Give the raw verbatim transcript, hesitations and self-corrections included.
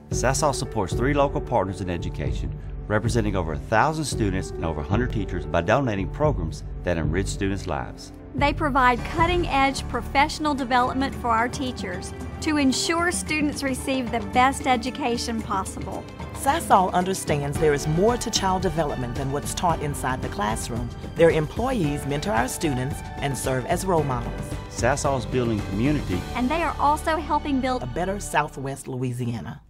Sasol supports three local partners in education, representing over a thousand students and over one hundred teachers by donating programs that enrich students' lives. They provide cutting-edge professional development for our teachers to ensure students receive the best education possible. Sasol understands there is more to child development than what's taught inside the classroom. Their employees mentor our students and serve as role models. Sasol is building community, And they are also helping build a better Southwest Louisiana.